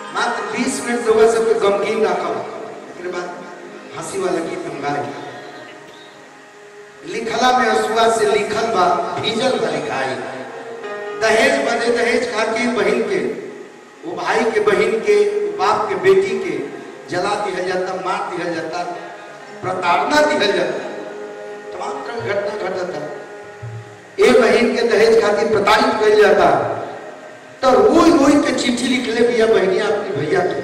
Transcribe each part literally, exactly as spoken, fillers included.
मात्र बीस मिनट लोग सबके गमगीन रखा उसके बाद हंसी वाला गीत हम गाए लिखला में हसुआ से लिखल बा भीजल बा लिखाई दहेज बदे दहेज खाती बहन के वो भाई के बहन के बाप के बेटी के जला दिया जाता मार दिया जाता प्रताड़ना दिया जाता तमाम तरह की घटना घट जाता एक बहन के दहेज खातिर प्रताड़ित किया जाता तो रोई रोई के चिट्ठी लिखले बिया बहनिया अपनी भैया के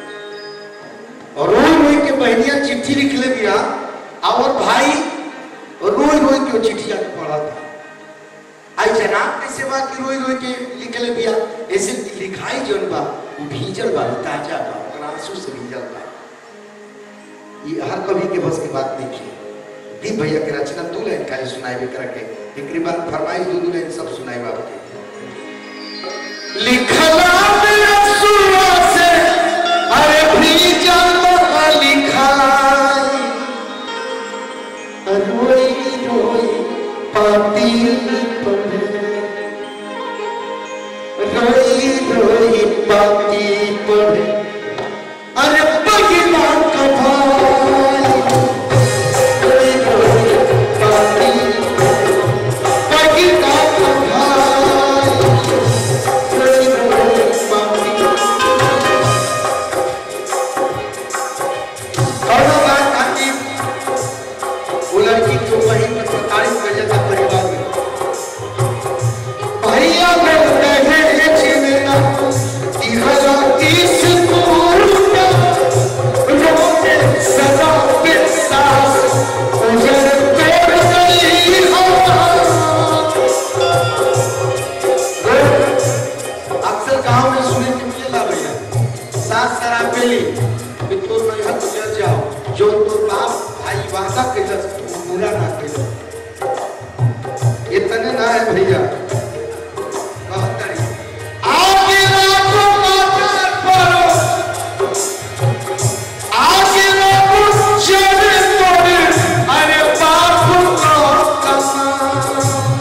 और रोई रोई के बहनिया चिट्ठी लिखले बिया और भाई रोई रोई के चिट्ठिया के पढ़ा था आई जनाब कैसे बा कि रोई रोई के लिखले बिया ऐसे लिखाई जोन बा वो भीजल बा ताजा बा और आंसू से भीजल बा ये हर कवि के बस की बात नहीं है दीप भैया के रचना दो लाइन का सुनाई करके तकरीबन फरमाइश दो दो लाइन सब सुनाई आपके लिखला में हसुआ से अरे भीजल बा लिखाई रोई रोई पाती पड़े रोई रोई पाती पड़े अरे बगिना का भाई रोई रोई पाती बगिना का भाई रोई रोई पाती और बात आती वो लड़की को वहीं पर प्रताड़ित कर जाता परिवार में भैया लोग कहे चिमना इहरा किस पूरा रोते सदा विश्वास उजर तोड़ गई अक्सर गांव में सुने के मिलेला भैया सास शराब पीली कि तोर नहीं हाथ चल जाओ जो तोर बाप भाई वादा के पूरा ना करो इतने ना है भैया आगे लाखों माता परो आगे लाखों चले तोड़े अरे बापू को कमा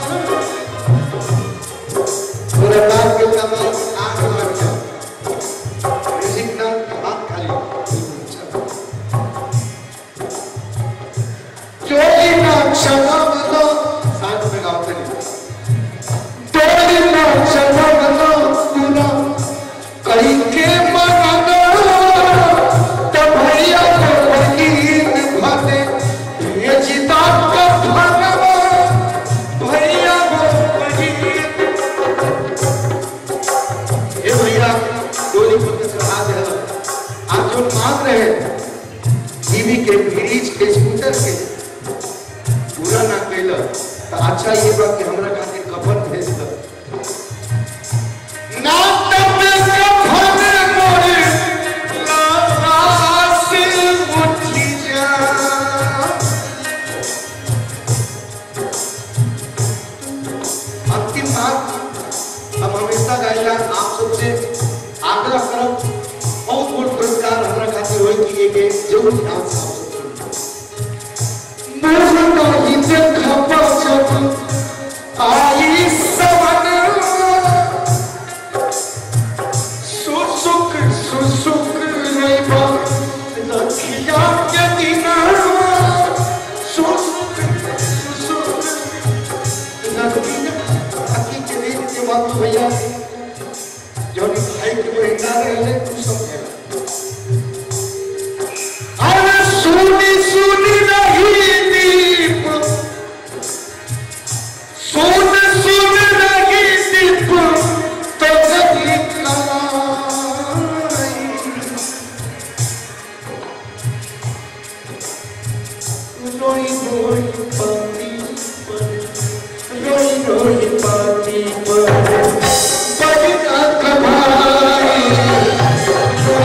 पूरे बाप के कमा आंख लग जाओ म्यूजिक ना हाथ खाली चोली ना क्षमा बनो साथ में गाओ चलिए चोली ना क्षमा बनो पूरा कहीं के मनाना तो भैया को वकील भाते ये जिता का भाना भैया को वकील ये भैया चोली को चढ़ा दे आप जो मांग रहे हैं टीवी के फ्रिज के स्कूटर के पूरा ना कैल तो अच्छा ये बात कि हमरा खातिर कफन भेज दो ना तब कफन मोरे लाश उठी जा अंतिम बात हम हमेशा गाइला आप सबसे आग्रह करब बहुत बहुत पुरस्कार हमरा खातिर होई कि एक जरूर ध्यान से आई सवन सुसुक सुसुक रैबा लखिया के दिना सुसुक सुसुक लखिया अति के दिन के बाद भैया जो भाई के बहिना रहले तू समझे अरे सुनी सुनी नहीं दीप सुन सुन नहीं दीप तो जगी रोई रोई पाती पर रोई रोई पाती पर बगिना का भाई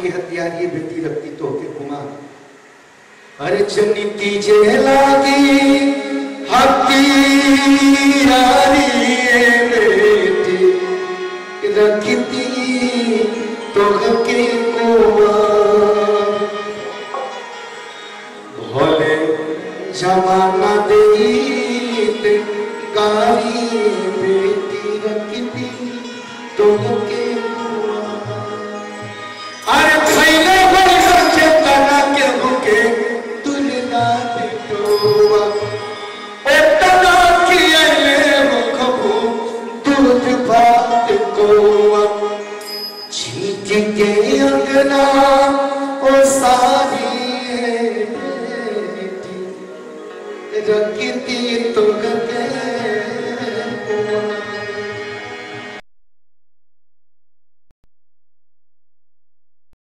की हथियार ये बेटी रखती तो के कुमार। अरे जनी तीजे लागी हथियारी बेटी रखती तो के कुमार। भोले जमाना देत गारी बेटी रखती तो के कुमार। अरे खैले बड़ी रखे तना के भूखे तुलना बिटोआ एतना किए ले मुखबू दूध भात कोआ। छींक के अंगना ओ सारी बेटी रखती तो